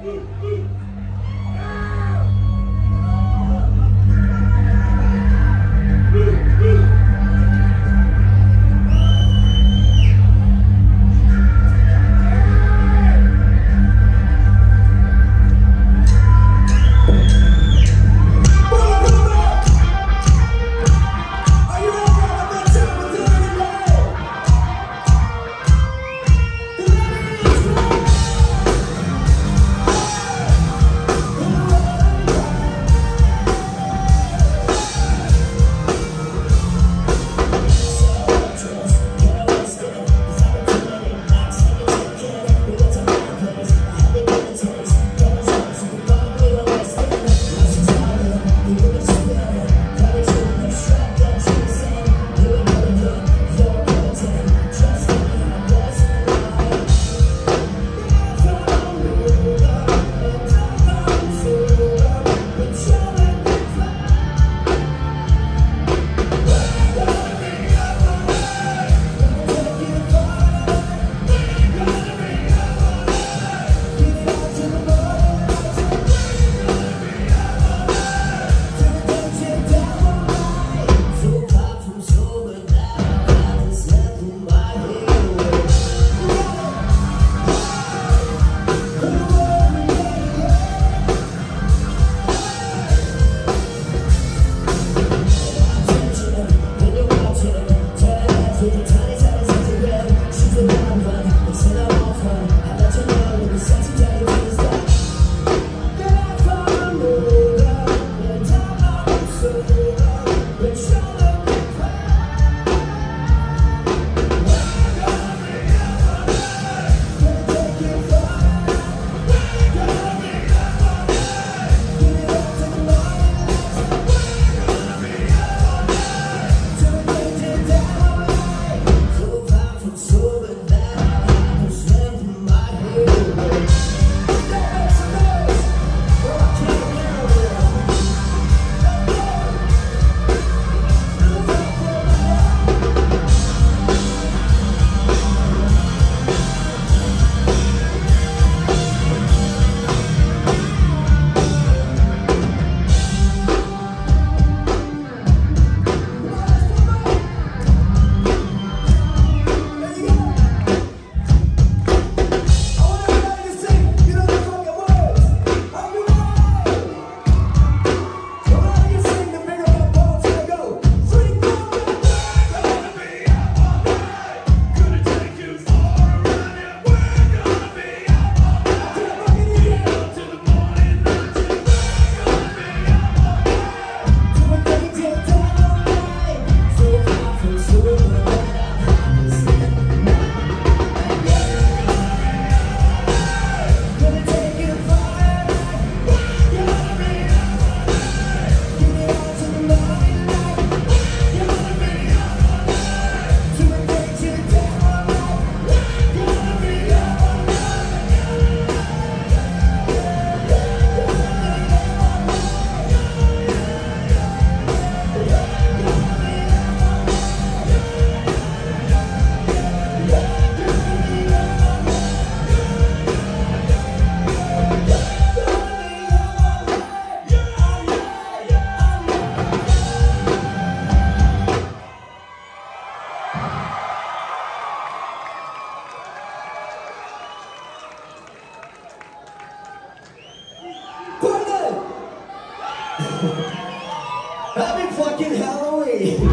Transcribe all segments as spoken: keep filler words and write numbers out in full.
Happy fucking Halloween!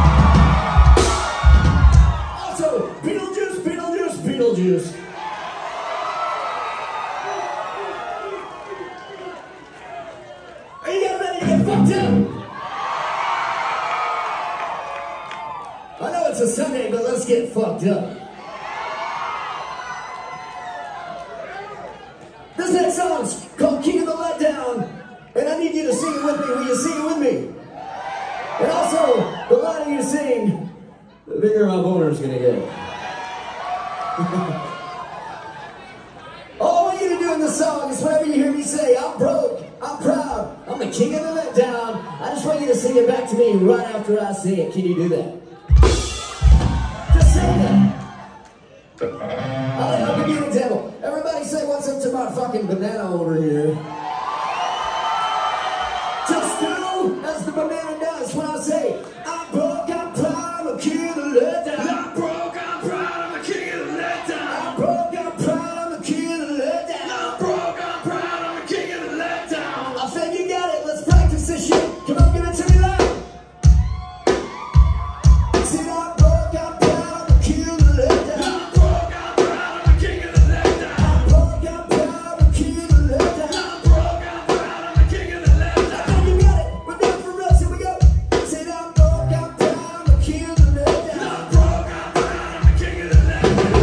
Also, Beetlejuice, Beetlejuice, Beetlejuice. Are you guys ready to get fucked up? I know it's a Sunday, but let's get fucked up. This next song's called King of the Letdown, and I need you to sing it with me. Will you sing it with me? And also, the louder you sing, the bigger my boner's gonna get. All I want you to do in the song is whenever you hear me say, I'm broke, I'm proud, I'm the king of the letdown, I just want you to sing it back to me right after I say it. Can you do that? Just say that. I'll, I'll give you an example. Everybody say what? what's up to my fucking banana over here? Just do as the banana does when I say, I'm broke, I'm proud, I'm a king of the letdown. I'm broke, I'm proud, I'm a king of the letdown. I'm broke, I'm proud, I'm a king of the letdown. I'm broke, I'm proud, I'm a king of the letdown. I think you got it, let's practice this shit. Come on, give it to me loud. See, I'm broke, I'm proud, I'm a king of the letdown. I'm broke, I'm proud, I'm a king of the letdown. I'm broke, I'm proud, I'm a king of the letdown. I'm broke, I'm proud, I'm a king of the letdown. I think you got it, we're down for real, here we go. Say, I'm broke, I'm proud, I'm a king of the letdown. I'm broke, I'm proud, I'm a king of the letdown.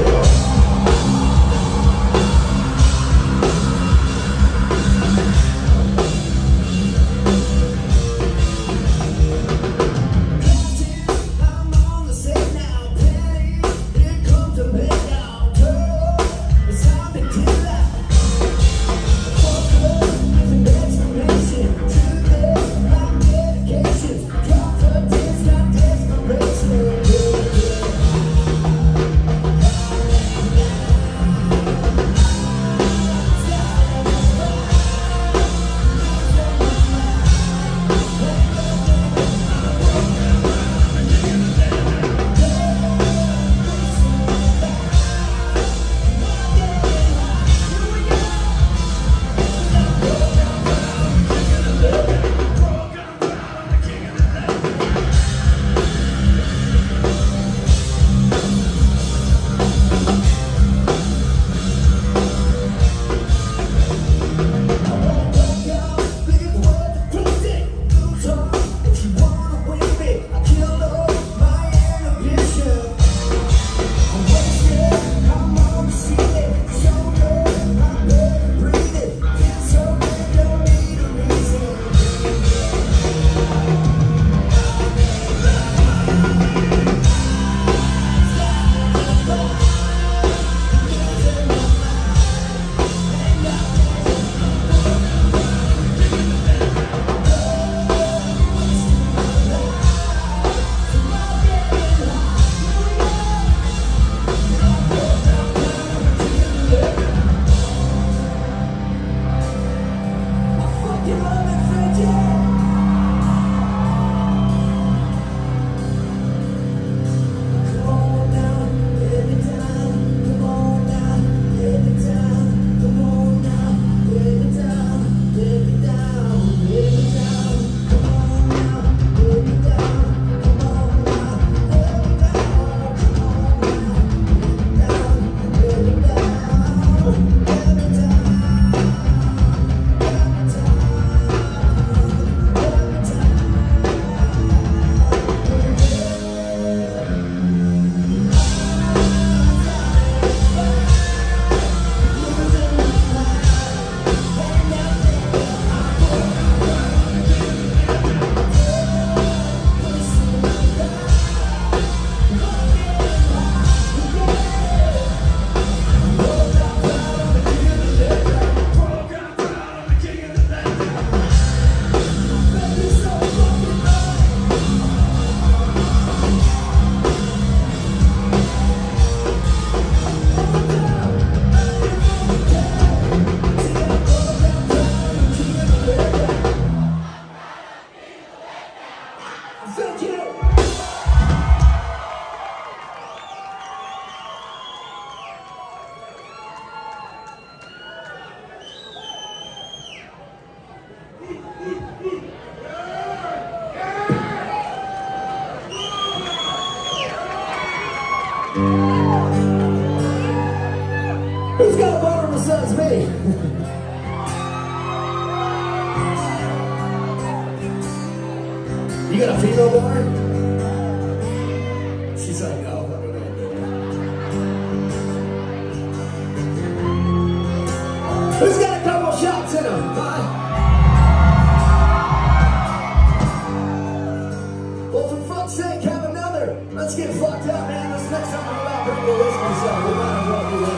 I'm on the set now, Patty, here comes the letdown. Girl, it's time to get loud. Fuck up with an explanation. To this, my dedication. Drop the dance, not desperation. Thank you. Who's got a boner besides me? You got a female boner? She's like, no, I don't know. Who's got a couple shots in him? Huh? Well, for fuck's sake, have another. Let's get fucked up, man. This next time I'm about bringing the listeners up. We might as well do it.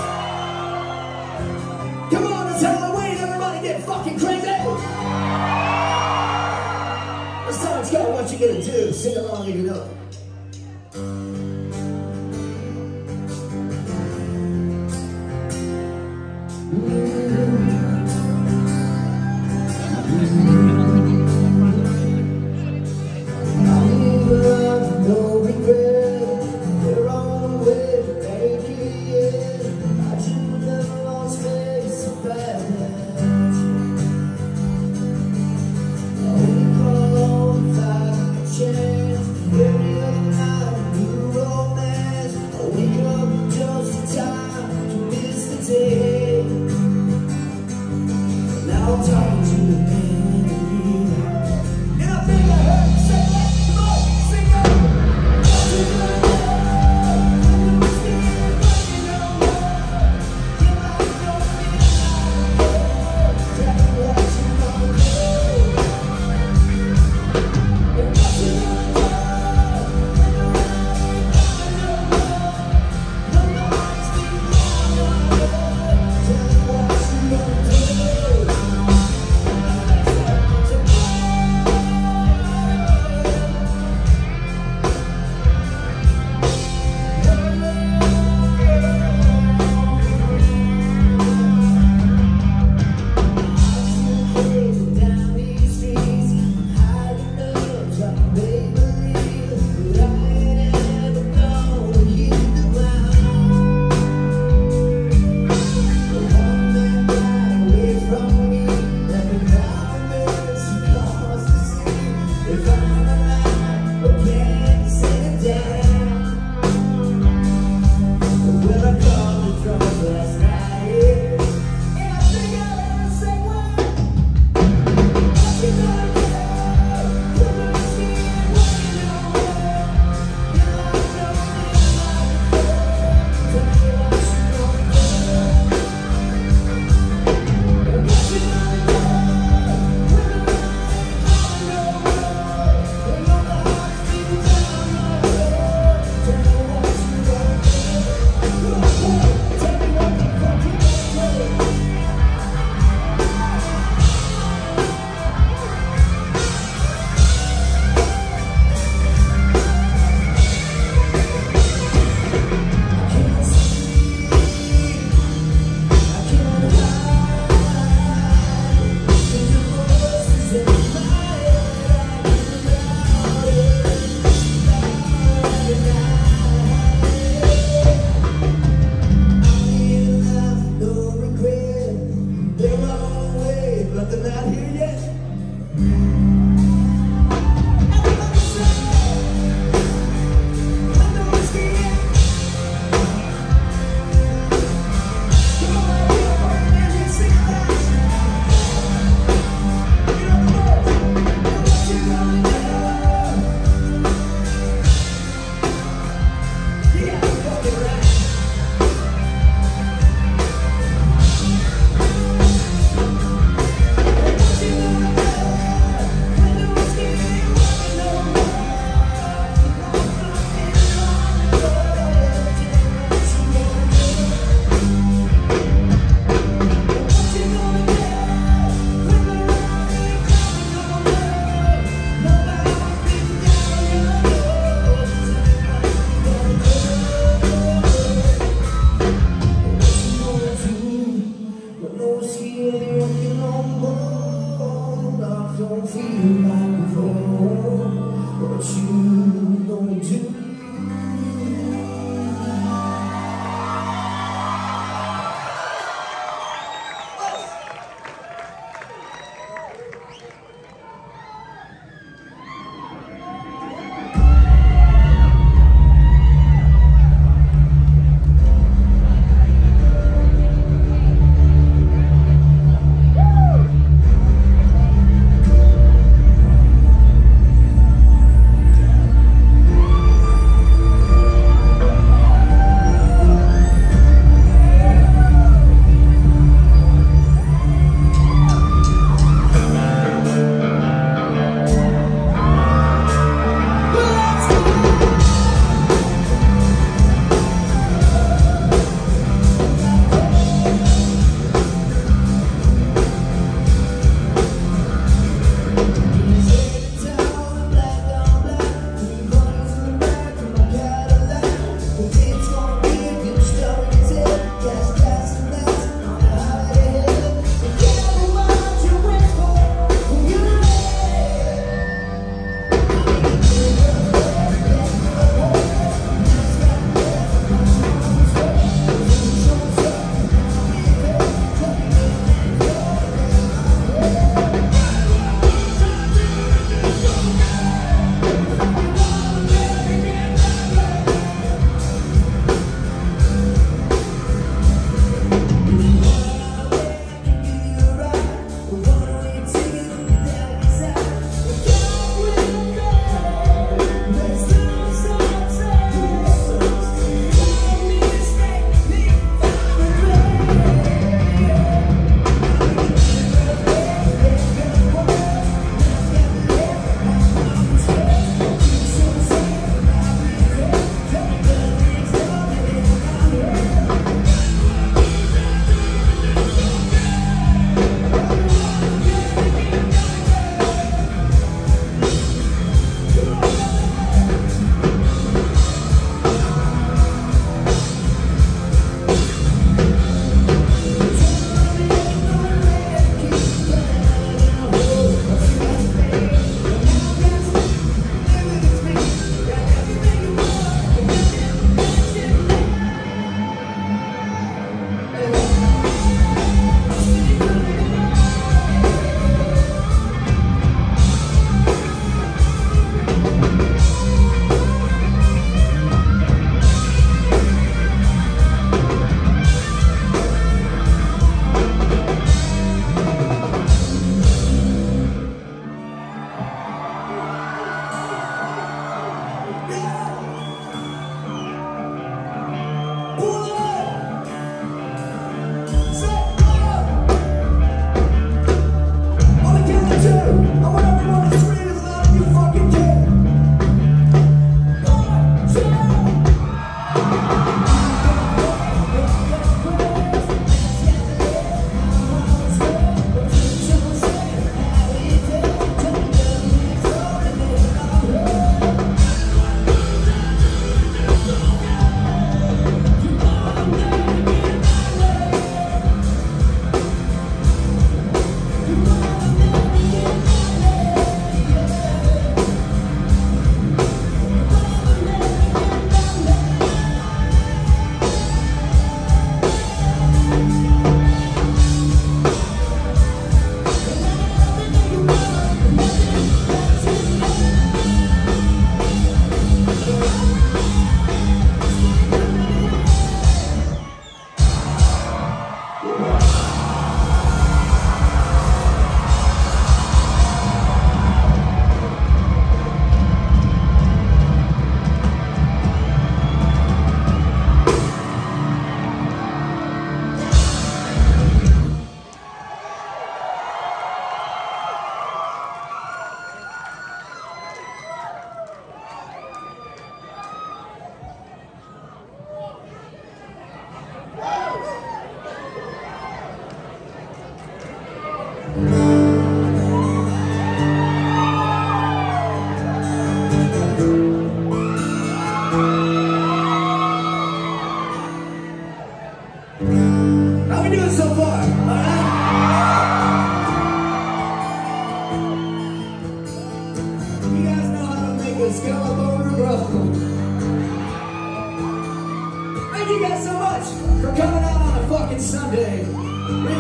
Come on, it's Halloween. Everybody get fucking crazy. This song's got what you gonna do. Sing along if you know.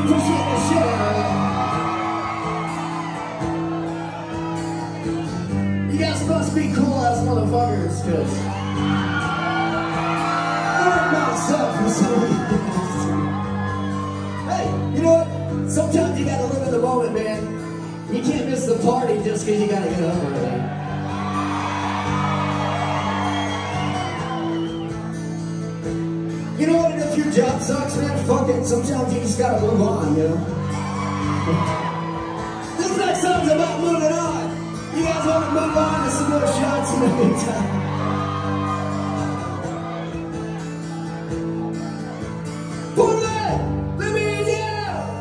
appreciate this shit out of it. You guys must be cool ass motherfuckers, cause I'm myself for some reason. Hey, you know what? Sometimes you gotta live in the moment, man. You can't miss the party just cause you gotta get over it. You know what, and if your job sucks, man, fuck it. Sometimes you just gotta move on, you know? This next song's about moving on. You guys wanna move on to some more shots in the meantime? Put that! Let me in you!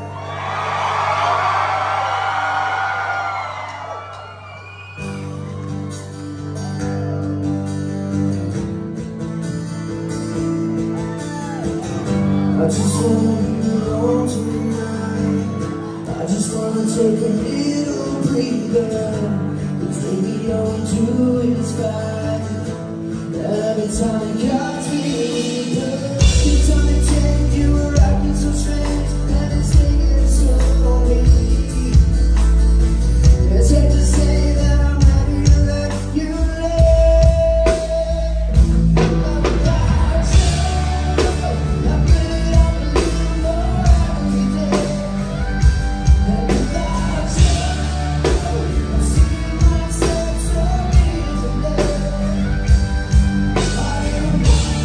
I just wanna be alone tonight. I just wanna take a little breather. Cause baby, all we do is fight. Every time it cuts me deeper. Every time it changed, you were acting so strange. And it's taking so slowly. It's hard to say that I'm happy to let you live. Without you, I really don't believe more every day. And without you, I see myself so easily. I didn't want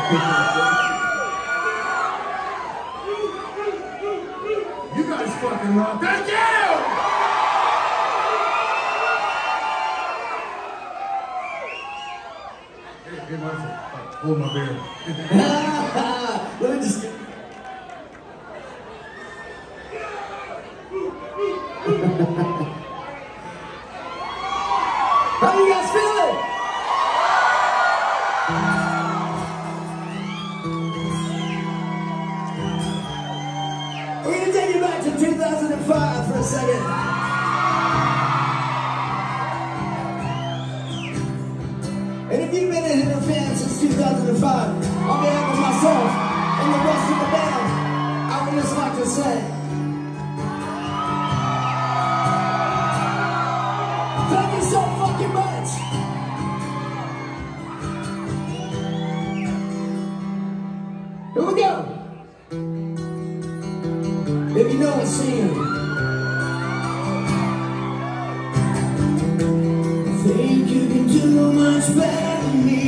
You guys fucking rock. Thank you! Hey, hey, Marshall, hold my beer. Let me just get... How you guys feeling? We're gonna take you back to two thousand five for a second. And if you've been a Hitler fan since two thousand five, on behalf of myself and the rest of the band, I would just like to say, thank you so fucking much. Here we go. If you know what's singing. I think you can do much better than me.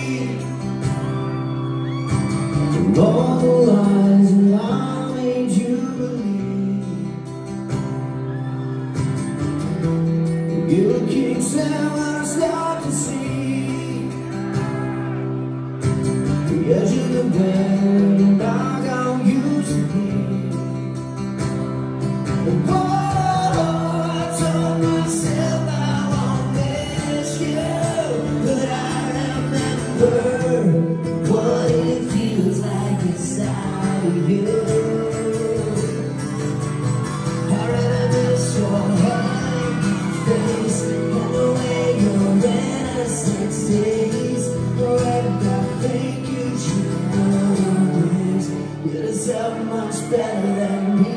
From all the lies that I made you believe. Guilt kicks in when I start to see the edge of the bed and I got used to be. Oh, I told myself I won't miss you, but I remember what it feels like inside of you. I remember your hand, face, and the way your innocence is. And I think you should know this. You're yourself much better than me.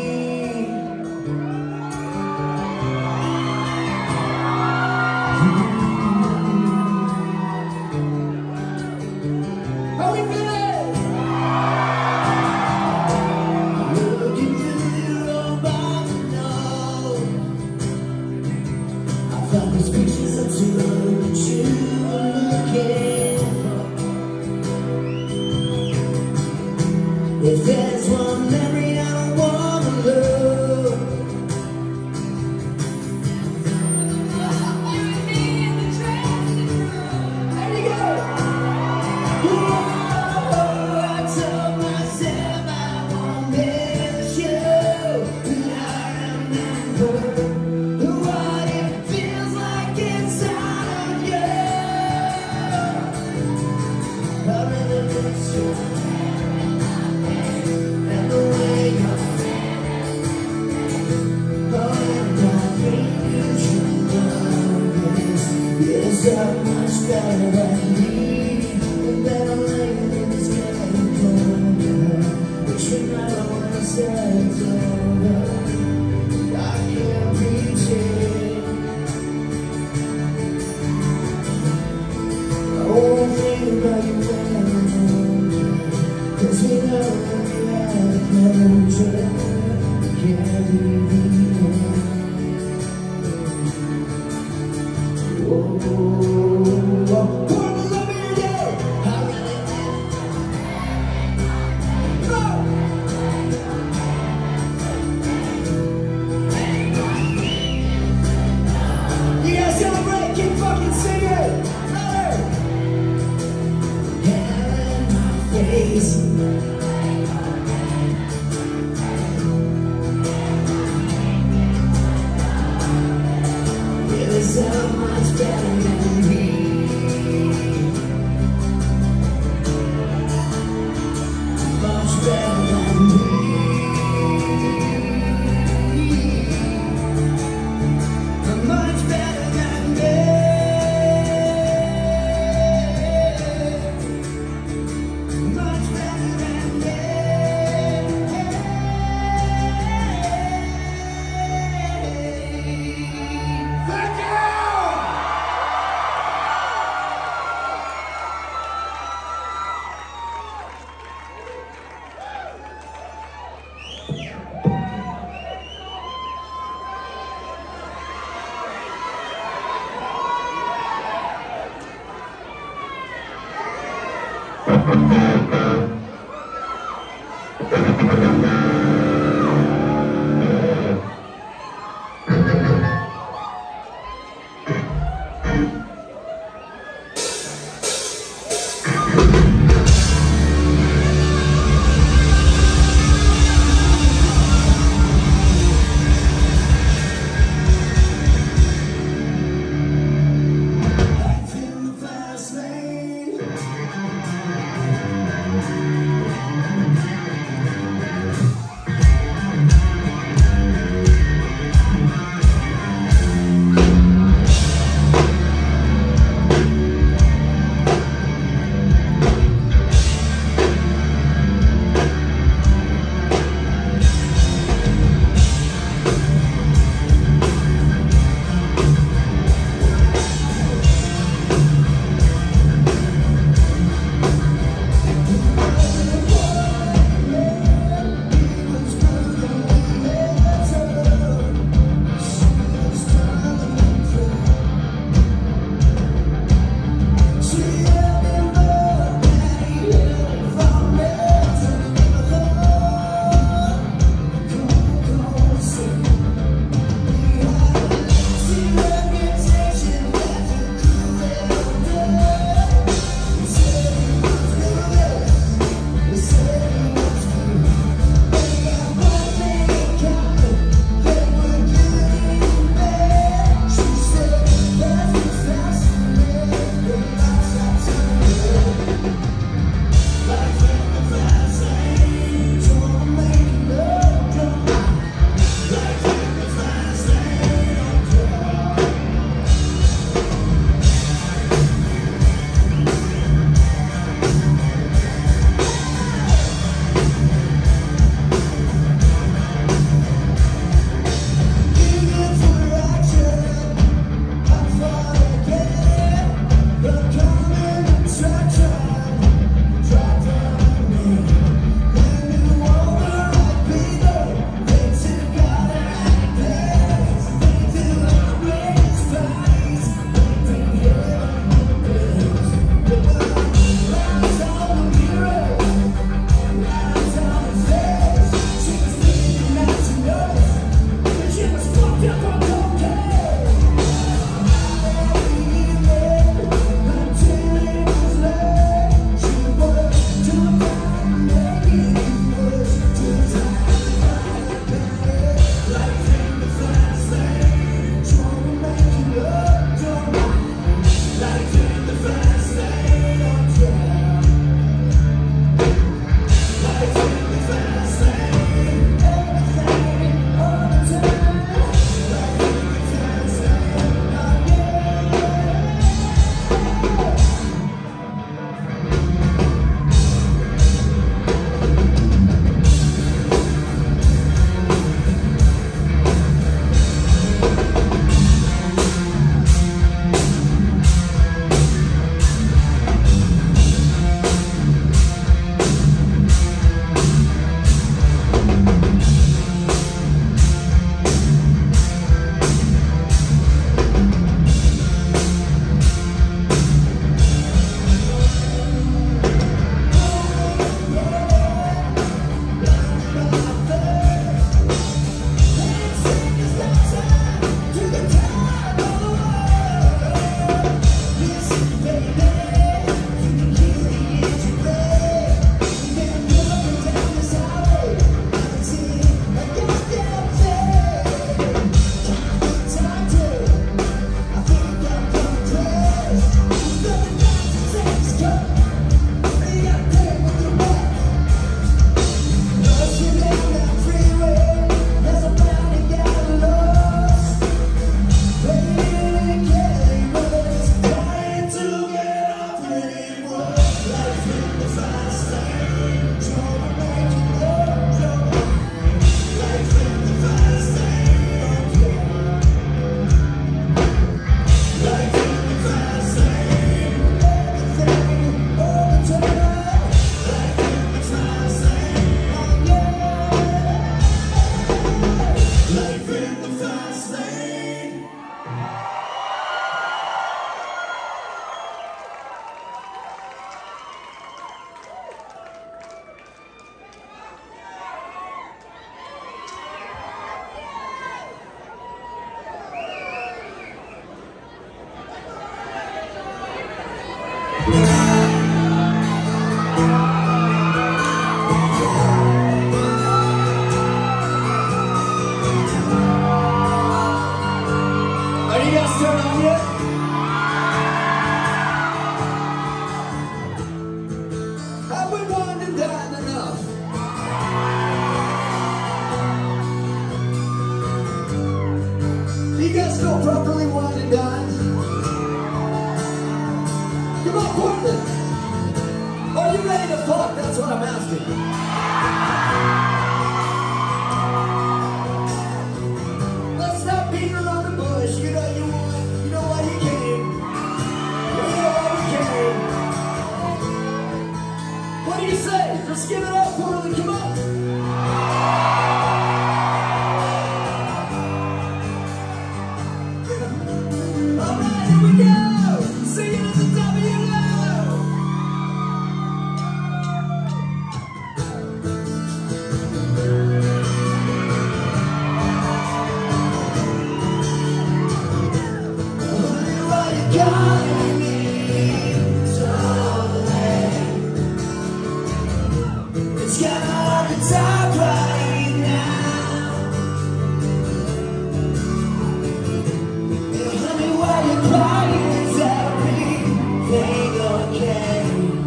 If there's one memory I don't wanna lose, there you go. Oh, I told myself I won't miss you, and I remember what it feels like inside of you. I really miss you. So much better than me, and then I'm laying in this getting colder, wishing I don't want to say it's over. I can't reach it. I won't think about you when I'm older, 'cause we never really had a closure. Can't believe it. So much better than me. Much better than me. Much better than me. still properly wine and dine? Come on, Portland! Are you ready to fuck? That's what I'm asking. Let's stop beating around the bush. You know you want, you know why you came. You know why you came. What do you say? Just give it up, Portland, come on! Alright, here we go! Sing it at the top of your lungs! It's kinda hard to talk right now. And honey, why you crying? Is everything okay?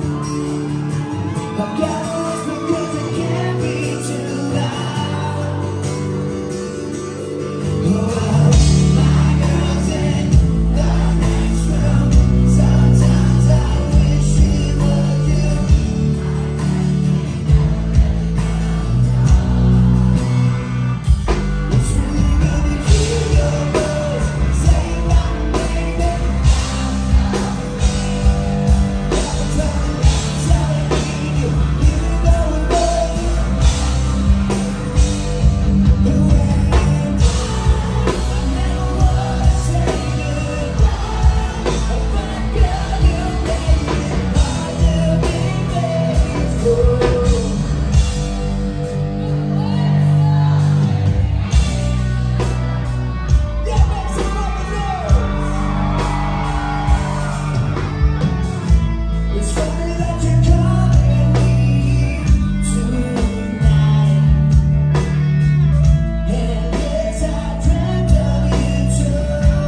I've got to whisper 'cause it can't be too loud. Oh, my girl's in the next room. Sometimes I wish she would do. It's really good to hear your voice say my name. Every time I tell you, you know what. The way I never wanna say goodbye, but girl, you make it hard to be faithful. Yeah, make some fucking noise. It's funny that you're calling me tonight. And yes, I dreamt of you too.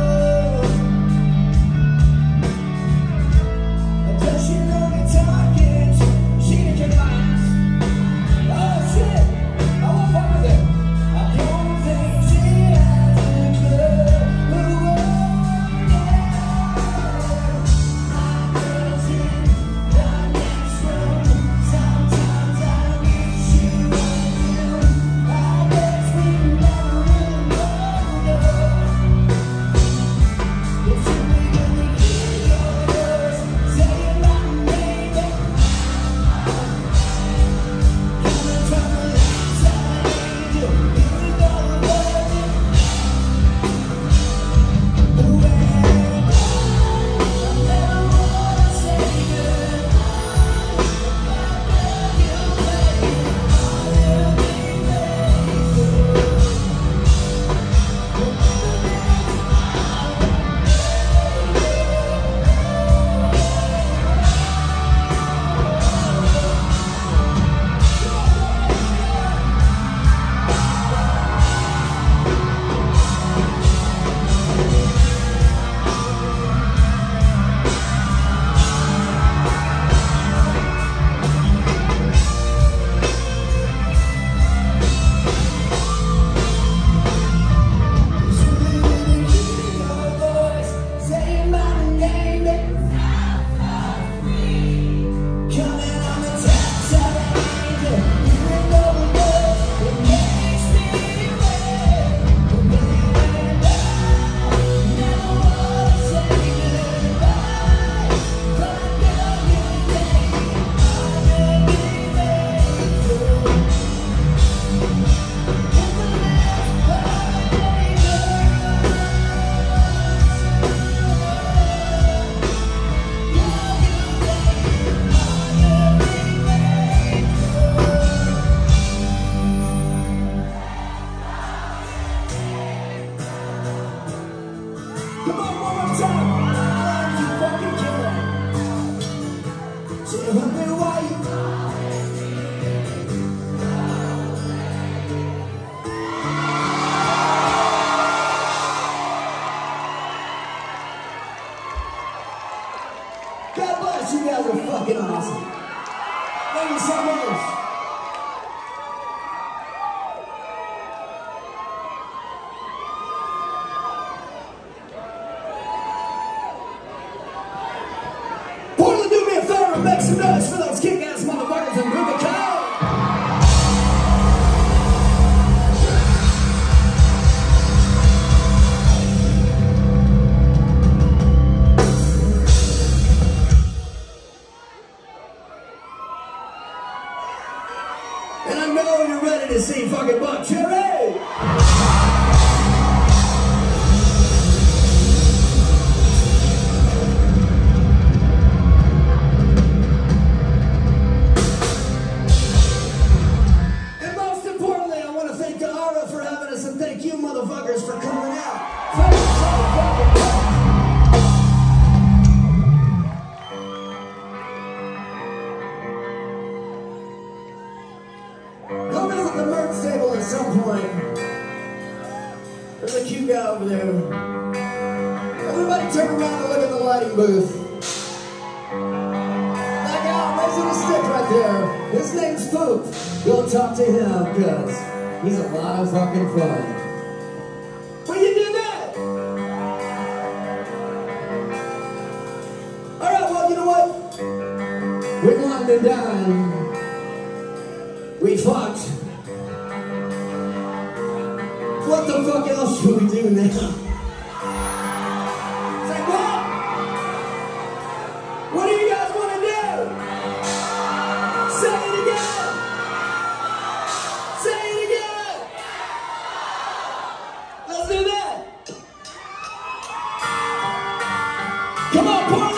Does she know you're talking to? She in your eyes. Oh shit, I won't fuck with it. I don't think she has a clue. My girl's in the next room. Sometimes I wish you would do. I guess we never really know. It's really good to hear your voice saying my name. Coming from the outside, you know what. The way I never wanna say goodbye, but girl, you make it hard to be faithful. It's really good to hear your voice saying my name. Coming on the top of the angel, you know what it makes me wait. But baby, I never wanna say goodbye, but girl, you make it hard to be faithful. In the midst of Come on, one more time. Like you fucking can. Say, honey, why you? God bless you guys are fucking awesome. Thank you so much. those kick-ass motherfuckers in Rubicon. And I know you're ready to see fucking Buck Cherry. And most importantly, I want to thank Dara for having us, and thank you motherfuckers for coming out. Thank you so fucking much. Go visit the merch table at some point. There's a cute guy over there. Everybody turn around and look at the lighting booth. That guy raising a stick right there. His name's Poop. Go talk to him, cuz he's a lot of fucking fun. Will you do that? Alright, well, you know what? We're going to dine. We fucked. What the fuck else should we do now? Say what? What do you guys want to do? Say it again. Say it again. Let's do that. Come on, Portland.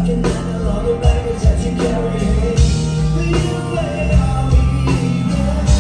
That you carry, will you lay on me?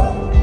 broke.